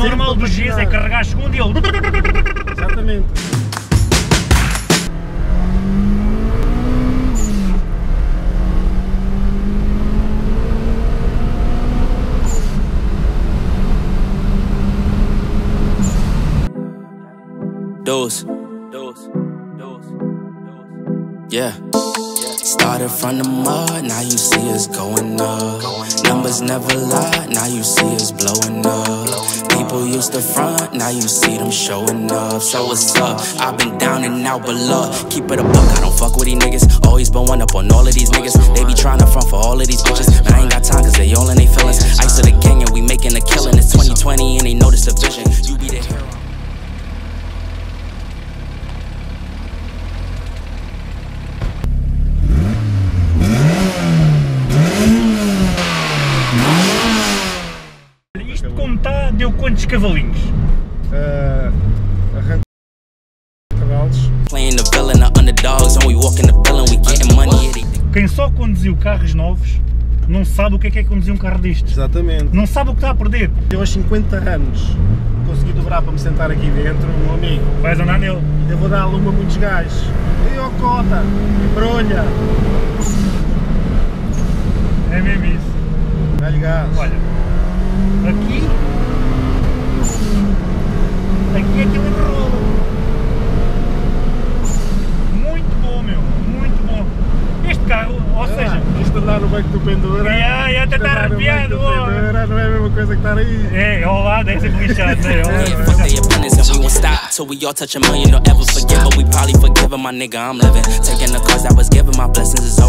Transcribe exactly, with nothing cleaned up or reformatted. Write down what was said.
normal do G é carregar segundo e ele... Exatamente. Dose, dose, dose, dose. Yeah. Started from the mud, now you see us going up. Numbers never lie, now you see us blowing up. People used to front, now you see them showing up. So what's up? I've been down and out below. Keep it a buck, I don't fuck with these niggas. Always been one up on all of these niggas. They be trying to front for all of these bitches, but I ain't got time cause they all in they feelings. Ice to the gang and we making a killing. It's twenty twenty and they notice the vision. You be the hero. Isto como está, deu quantos cavalinhos? Uh, arranca cavalos. Playing the villain, the underdogs, and we walking the villain, we getting money. Quem só conduziu carros novos não sabe o que é que é conduzir um carro destes. Exatamente. Não sabe o que está a perder. Eu aos cinquenta anos consegui dobrar para me sentar aqui dentro, meu amigo. Vais andar nele. Ainda vou dar lume a muitos gajos. E ó cota, brolha. É mesmo isso. Dá-lhe gás. Olha, aqui, aqui é aquele rolo. Muito bom, meu, muito bom. Este carro, ou seja... Isto andar no banco do pendura... É, é até estar arrepiado. Pendura, não é a mesma coisa que estar aí. É, ao lado é sempre lixado, né? Yeah, fuck their opinions and we won't stop till we all touch a million. Don't ever forget, but we probably forgive 'em, my nigga. I'm living, taking the cause that was given. My blessings is